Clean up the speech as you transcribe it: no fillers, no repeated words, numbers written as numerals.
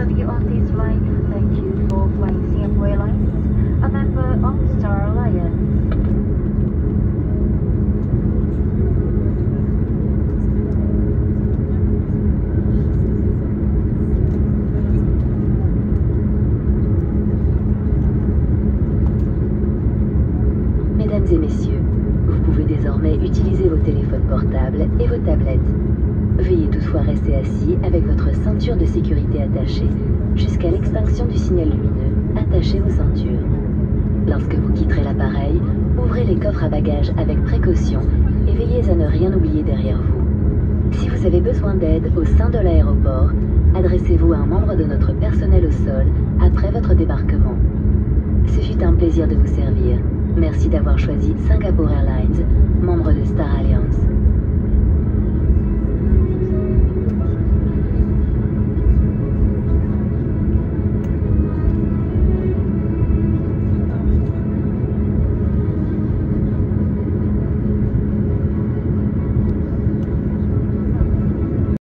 of you on this flight, thank you for flying Singapore Airlines, a member of Star Alliance. Mesdames et messieurs, vous pouvez désormais utiliser vos téléphones portables et vos tablettes. Veuillez toutefois rester assis avec votre ceinture de sécurité attachée jusqu'à l'extinction du signal lumineux. Attachez vos ceintures. Lorsque vous quitterez l'appareil, ouvrez les coffres à bagages avec précaution et veillez à ne rien oublier derrière vous. Si vous avez besoin d'aide au sein de l'aéroport, adressez-vous à un membre de notre personnel au sol après votre débarquement. Ce fut un plaisir de vous servir. Merci d'avoir choisi Singapore Airlines, membre de Star Alliance.